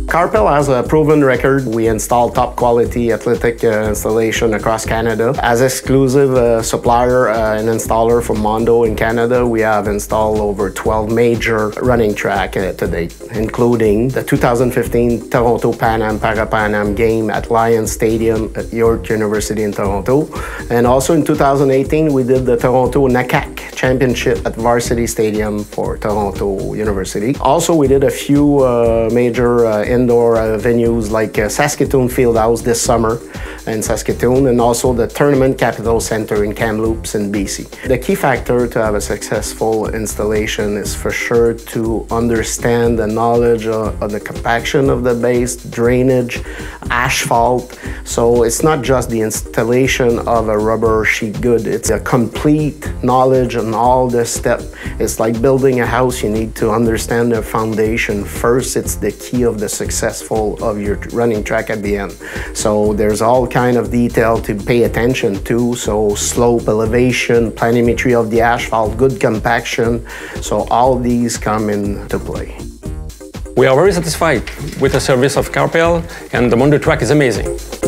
Carpel has a proven record. We install top quality athletic installation across Canada. As exclusive supplier and installer for Mondo in Canada, we have installed over 12 major running track to date, including the 2015 Toronto Pan Am Para-Pan Am game at Lions Stadium at York University in Toronto. And also in 2018, we did the Toronto NACAC Championship at Varsity Stadium for Toronto University. Also, we did a few major indoor venues like Saskatoon Fieldhouse this summer in Saskatoon, and also the Tournament Capital Center in Kamloops in BC. The key factor to have a successful installation is for sure to understand the knowledge of the compaction of the base, drainage, asphalt. So it's not just the installation of a rubber sheet good, it's a complete knowledge on all the steps. It's like building a house, you need to understand the foundation first. It's the key of the successful of your running track at the end. So there's all kind of detail to pay attention to. So slope, elevation, planimetry of the asphalt, good compaction. So all these come into play. We are very satisfied with the service of Carpel, and the Mondo track is amazing.